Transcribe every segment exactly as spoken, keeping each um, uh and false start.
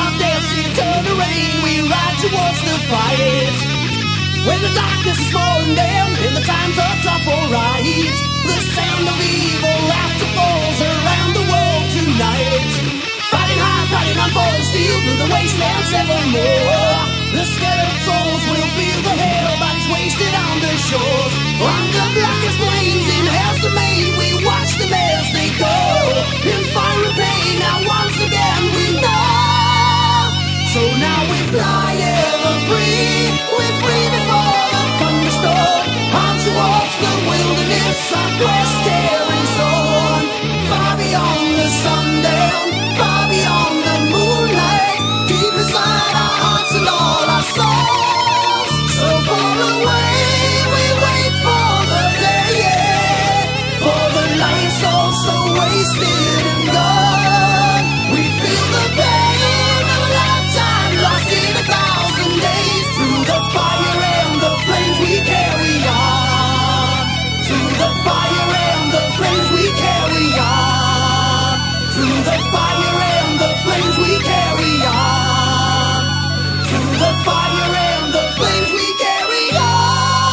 our dancing turn to rain, we ride towards the fight. When the darkness is falling down and the times are tough, alright, the sound of evil laughter falls around the world tonight. Fighting hard, fighting on fallen steel through the wastelands evermore. The scared souls will feel the hell bodies wasted on the shores. On the blackest plains in hell's domain, we watch them as they go in fire and pain. Now once again we know. So now we fly ever free. We're free before the thunderstorm. On towards the wilderness, our quest carries on. Far beyond the sundown, far beyond the moonlight, deep inside our hearts and all our souls. So far away, we wait for the day, yeah, for the light soul so wasted and gone. We feel the pain of a lifetime lost in a thousand days. Through the fire and the flames we carry on. Through the fire and the flames we carry on. Through the fire and the flames we carry on. Through the fire and the flames we carry on.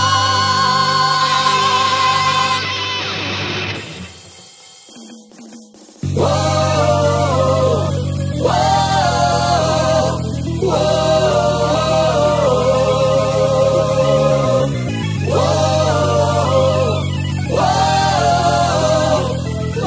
Whoa, whoa, whoa, whoa, whoa,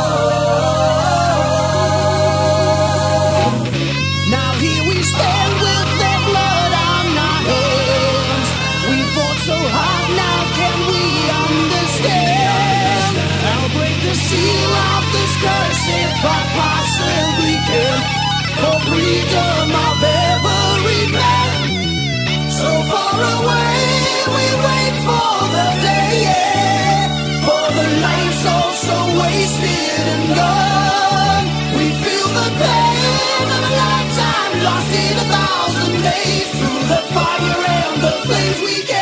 whoa. Now here we stand with that blood on our hands. We fought so hard, now can we understand? I'll break the seal of this curse if I possibly can, for freedom of every man. So far away, we wait for the day, yeah, for the life's all so wasted and gone. We feel the pain of a lifetime lost in a thousand days. Through the fire and the flames we get.